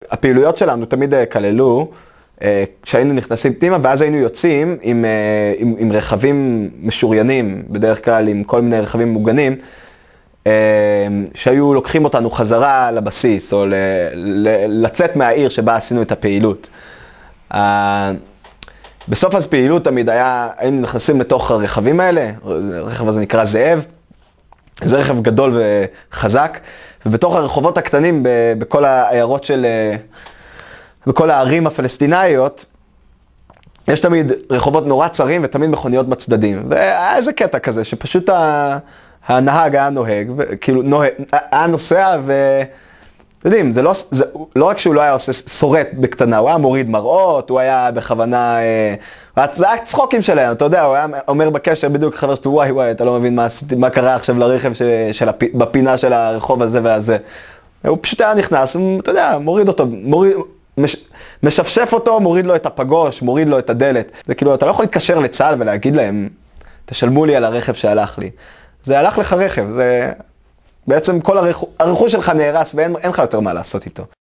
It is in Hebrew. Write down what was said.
הפעילויות שלנו תמיד כללו, כשהיינו נכנסים פנימה, ואז היינו יוצאים עם רכבים משוריינים, בדרך כלל עם כל מיני רכבים מוגנים, שהיו לוקחים אותנו חזרה לבסיס, או לצאת מהעיר שבה עשינו את הפעילות. בסוף אז פעילות תמיד היינו נכנסים לתוך הרכבים האלה, הרכב הזה נקרא זאב, זה רכב גדול וחזק, ובתוך הרחובות הקטנים, בכל העיירות בכל הערים הפלסטינאיות, יש תמיד רחובות נורא צרים ותמיד מכוניות בצדדים. והיה איזה קטע כזה, שפשוט הנהג היה נוהג, כאילו היה נוסע יודעים, זה לא רק שהוא לא היה עושה סורט בקטנה, הוא היה מוריד מראות, הוא היה בכוונה, זה היה צחוקים שלהם, אתה יודע, הוא היה אומר בקשר בדיוק חבר שלו, וואי, אתה לא מבין מה קרה עכשיו לרכב בפינה של הרחוב הזה והזה. הוא פשוט היה נכנס, אתה יודע, מוריד אותו, משפשף אותו, מוריד לו את הפגוש, מוריד לו את הדלת. זה כאילו, אתה לא יכול להתקשר לצה"ל ולהגיד להם, תשלמו לי על הרכב שהלך לי. זה הלך לך רכב, זה בעצם כל הרכוש שלך נהרס ואין לך יותר מה לעשות איתו.